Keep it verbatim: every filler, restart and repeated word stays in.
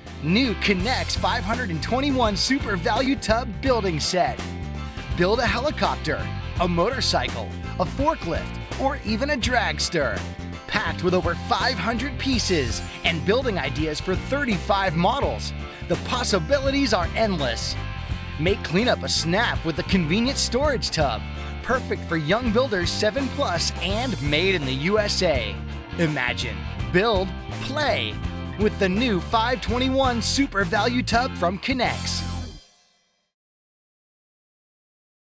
New NEX five twenty-one Super Value Tub Building Set. Build a helicopter, a motorcycle, a forklift, or even a dragster. Packed with over five hundred pieces and building ideas for thirty-five models. The possibilities are endless. Make cleanup a snap with the convenient storage tub. Perfect for young builders seven plus and made in the U S A. Imagine, build, play with the new five twenty-one Super Value Tub from NEX.